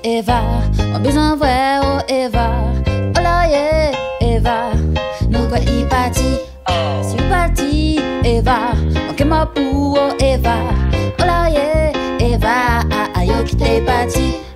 Eva, on besoin vrai, oh Eva. Oh là yeah, Eva, nous quoi y parti. Si vous parti, Eva, on qu'est ma pour, oh Eva. Oh là yeah, Eva, aïe, qui t'es parti.